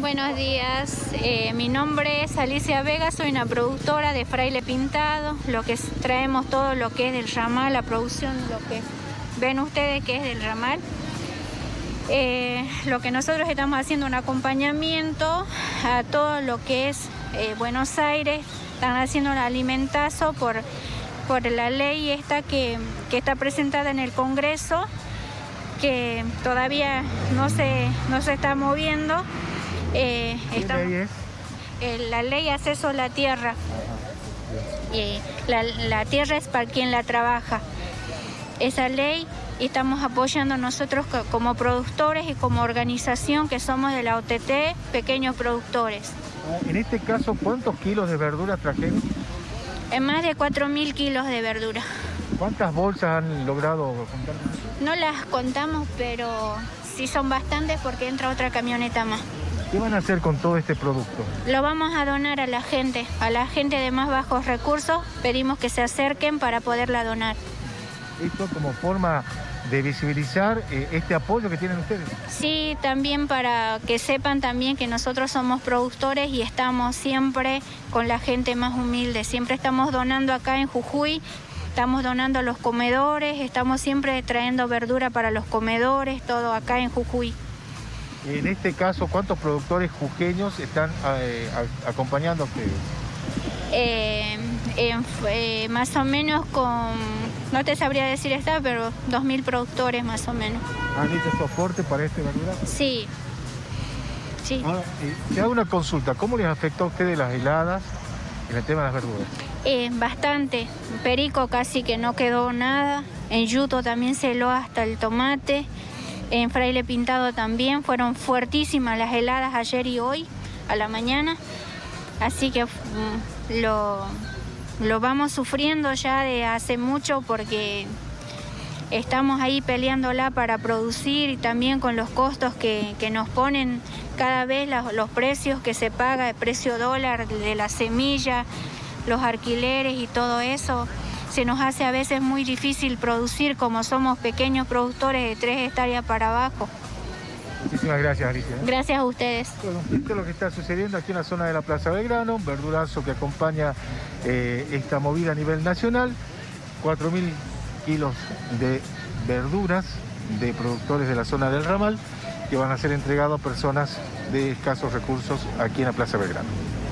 Buenos días, mi nombre es Alicia Vega, soy una productora de Fraile Pintado. Traemos todo lo que es del ramal, la producción, lo que ven ustedes que es del ramal. Lo que nosotros estamos haciendo un acompañamiento a todo lo que es Buenos Aires. Están haciendo el alimentazo por la ley esta que está presentada en el Congreso, que todavía no se está moviendo. ¿Qué ley es? La ley acceso a la tierra. La tierra es para quien la trabaja. Esa ley estamos apoyando nosotros como productores y como organización que somos de la OTT, pequeños productores. En este caso, ¿cuántos kilos de verdura trajeron? Más de 4.000 kilos de verdura. ¿Cuántas bolsas han logrado contar? No las contamos, pero sí son bastantes porque entra otra camioneta más. ¿Qué van a hacer con todo este producto? Lo vamos a donar a la gente de más bajos recursos. Pedimos que se acerquen para poderla donar. Esto como forma de visibilizar este apoyo que tienen ustedes. Sí, también para que sepan también que nosotros somos productores y estamos siempre con la gente más humilde. Siempre estamos donando acá en Jujuy, estamos donando a los comedores, estamos siempre trayendo verdura para los comedores, todo acá en Jujuy. En este caso, ¿cuántos productores jujeños están acompañando a ustedes? Más o menos no te sabría decir pero 2.000 productores más o menos. ¿Han hecho soporte para este verdura? Sí. Sí. Ahora, te hago una consulta. ¿Cómo les afectó a ustedes las heladas en el tema de las verduras? Bastante. En Perico casi que no quedó nada. En Yuto también se heló hasta el tomate. En Fraile Pintado también fueron fuertísimas las heladas ayer y hoy a la mañana. Así que lo vamos sufriendo ya de hace mucho porque estamos ahí peleándola para producir y también con los costos que nos ponen cada vez los precios que se paga, el precio dólar de la semilla, los alquileres y todo eso. Se nos hace a veces muy difícil producir como somos pequeños productores de 3 hectáreas para abajo. Muchísimas gracias, Alicia. Gracias a ustedes. Bueno, esto es lo que está sucediendo aquí en la zona de la Plaza Belgrano, verdurazo que acompaña esta movida a nivel nacional. 4.000 kilos de verduras de productores de la zona del ramal que van a ser entregados a personas de escasos recursos aquí en la Plaza Belgrano.